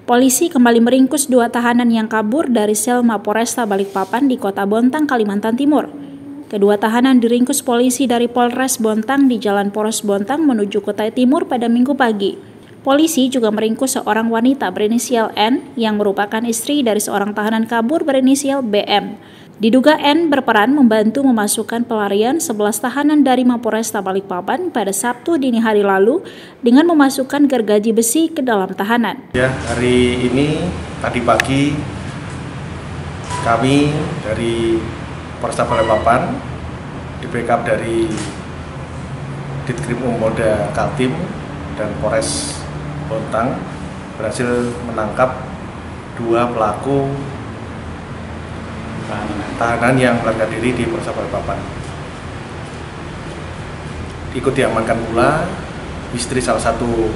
Polisi kembali meringkus 2 tahanan yang kabur dari sel Mapolresta Balikpapan di Kota Bontang, Kalimantan Timur. Kedua tahanan diringkus polisi dari Polres Bontang di Jalan Poros Bontang menuju Kutai Timur pada Minggu pagi. Polisi juga meringkus seorang wanita berinisial N yang merupakan istri dari seorang tahanan kabur berinisial BM. Diduga N berperan membantu memasukkan pelarian 11 tahanan dari Mapolresta Balikpapan pada Sabtu dini hari lalu dengan memasukkan gergaji besi ke dalam tahanan. Ya, hari ini tadi pagi kami dari Polresta Balikpapan di backup dari Ditkrim Polda Kaltim dan Polres Bontang berhasil menangkap 2 pelaku tahanan yang melarikan diri di Polresta Balikpapan. Ikut diamankan pula istri salah satu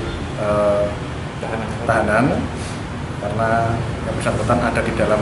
tahanan karena yang bersangkutan ada di dalam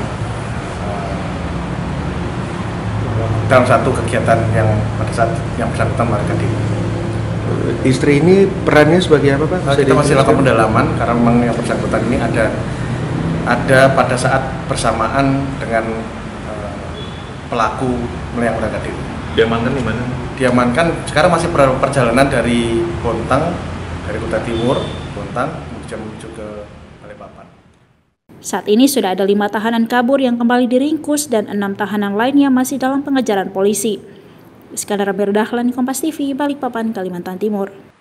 satu kegiatan yang pada saat yang bersangkutan melarikan diri. Istri ini perannya sebagai apa, Pak? Kita masih lakukan pendalaman karena memang yang bersangkutan ini ada pada saat bersamaan dengan pelaku yang melarikan diri. Diamankan di mana? Diamankan sekarang masih perjalanan dari Bontang, dari Kutai Timur, Bontang menuju ke Balikpapan. Saat ini sudah ada 5 tahanan kabur yang kembali diringkus dan 6 tahanan lainnya masih dalam pengejaran polisi. Iskandar Berdahlan, Kompas TV, Balikpapan, Kalimantan Timur.